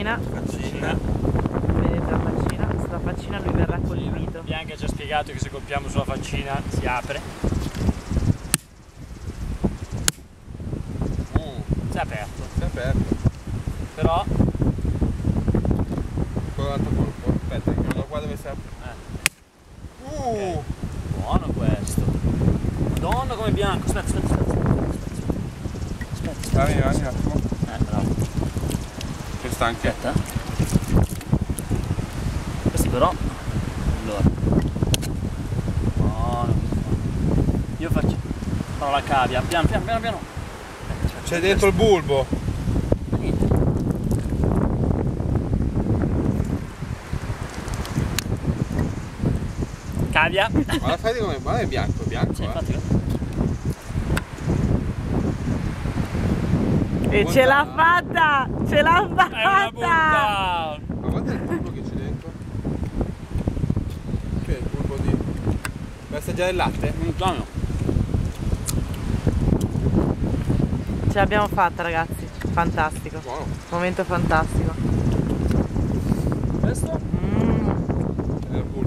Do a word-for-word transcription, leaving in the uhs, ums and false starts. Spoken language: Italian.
faccina. Faccina. Vedete la faccina? Questa faccina lui verrà colpito. Bianca ci ha spiegato che se colpiamo sulla faccina si apre. Mm. Si è aperto. Si è aperto. Però. Con l'altro colpo. Aspetta, che non qua dove si apre. Eh. Uh. Okay. Buono questo. Madonna come bianco. Aspetta, aspetta, aspetta. Aspetta, aspetta. Vieni, vieni un attimo. Eh, bravo. Che stanchi. Aspetta. Questo però. Allora. Buono. Io faccio. Farò la cavia. Piano, piano, piano, piano. C'è dentro il bulbo. Niente. Cavia. Guarda, fai come. Guarda, è bianco, è bianco. Sì, Eh. infatti. E ce l'ha fatta! Ce l'ha È una fatta! bontà. Ma guarda il bulbo che c'è dentro. Che è il bulbo di. Vuoi assaggiare il latte? Un tono. Ce l'abbiamo fatta, ragazzi. Fantastico. Buono. Momento fantastico. Questo? Mm. È il bulbo.